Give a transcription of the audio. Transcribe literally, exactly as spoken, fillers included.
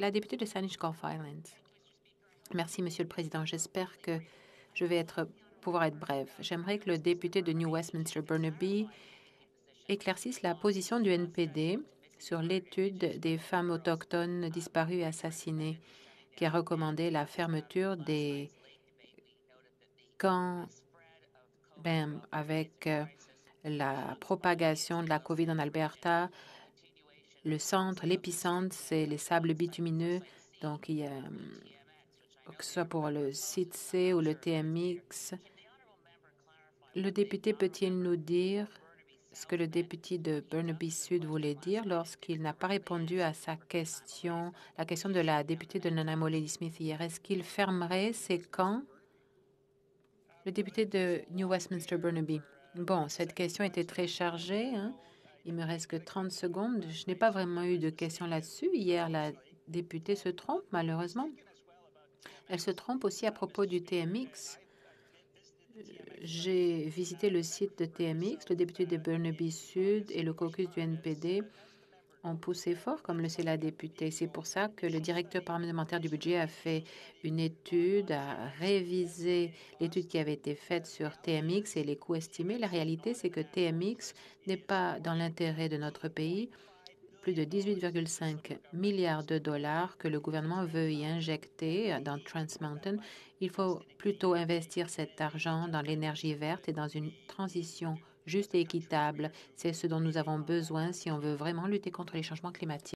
La députée de Saanich Gulf Islands. Merci, Monsieur le Président. J'espère que je vais être, pouvoir être brève. J'aimerais que le député de New Westminster Burnaby éclaircisse la position du N P D sur l'étude des femmes autochtones disparues et assassinées, qui a recommandé la fermeture des camps ben, avec euh, la propagation de la COVID en Alberta. Le centre, l'épicentre, c'est les sables bitumineux. Donc, il y a, euh, que ce soit pour le site C ou le T M X. Le député peut-il nous dire ce que le député de Burnaby Sud voulait dire lorsqu'il n'a pas répondu à sa question, la question de la députée de Nanaimo Lady Smith hier? Est-ce qu'il fermerait ces camps? Le député de New Westminster Burnaby. Bon, cette question était très chargée. Hein? Il me reste que trente secondes. Je n'ai pas vraiment eu de questions là-dessus. Hier, la députée se trompe, malheureusement. Elle se trompe aussi à propos du T M X. J'ai visité le site de T M X. Le député de Burnaby Sud et le caucus du N P D ont poussé fort, comme le sait la députée. C'est pour ça que le directeur parlementaire du budget a fait une étude, a révisé l'étude qui avait été faite sur T M X et les coûts estimés. La réalité, c'est que T M X n'est pas dans l'intérêt de notre pays. Plus de dix-huit virgule cinq milliards de dollars que le gouvernement veut y injecter dans Trans Mountain. Il faut plutôt investir cet argent dans l'énergie verte et dans une transition juste et équitable. C'est ce dont nous avons besoin si on veut vraiment lutter contre les changements climatiques.